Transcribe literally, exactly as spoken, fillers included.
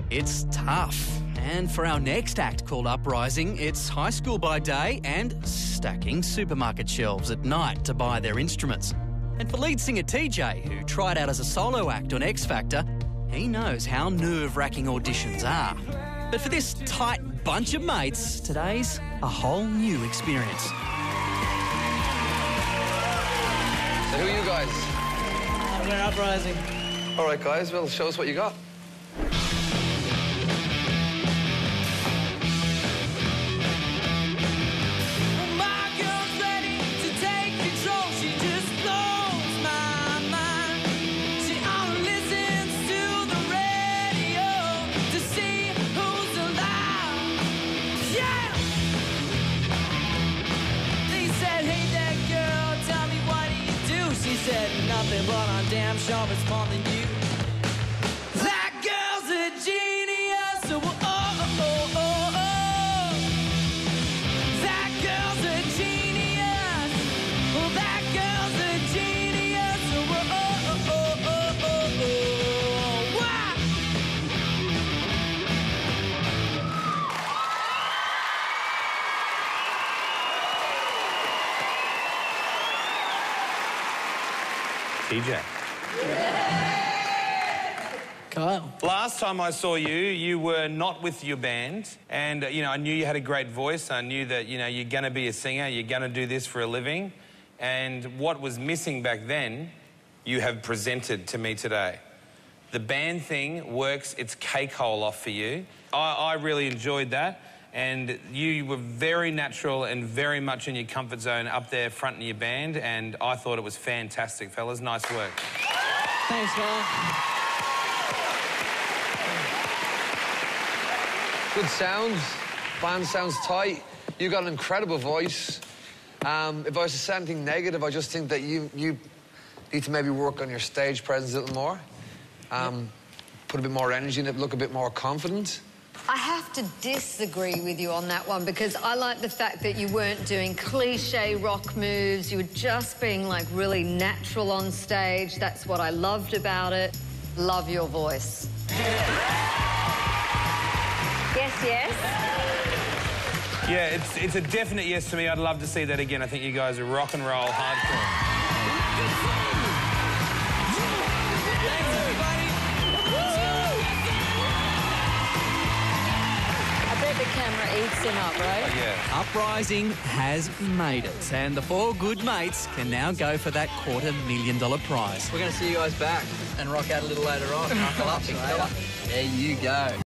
It's tough. And for our next act called Uprising, it's high school by day and stacking supermarket shelves at night to buy their instruments. And for lead singer T J, who tried out as a solo act on X Factor, he knows how nerve-wracking auditions are. But for this tight bunch of mates, today's a whole new experience. So who are you guys? We're Uprising. All right, guys, well, show us what you got. She said nothing, but I'm damn sure it's more than you. That girl's a genius. Oh, oh, oh, oh, oh. That girl's a genius. Oh, that girl's a genius. Oh, oh, oh, oh, oh, oh, oh. Why? T J. Kyle. Last time I saw you, you were not with your band, and uh, you know I knew you had a great voice. I knew that you know you're going to be a singer, you're going to do this for a living, and what was missing back then, you have presented to me today. The band thing works; it's cake hole off for you. I, I really enjoyed that. And you were very natural and very much in your comfort zone up there front in your band, and I thought it was fantastic, fellas. Nice work. Thanks, Kyle. Good sounds. Band sounds tight. You got an incredible voice. Um, if I was to say anything negative, I just think that you, you need to maybe work on your stage presence a little more. Um, yep. Put a bit more energy in it, look a bit more confident. I have to disagree with you on that one because I like the fact that you weren't doing cliche rock moves. You were just being, like, really natural on stage. That's what I loved about it. Love your voice. Yes, yes? Yeah, it's, it's a definite yes to me. I'd love to see that again. I think you guys are rock and roll hardcore. The camera eats him up, right? Oh, yeah. Uprising has made it, and the four good mates can now go for that quarter million dollar prize. We're going to see you guys back and rock out a little later on. Knuckle up, big fella. There you go.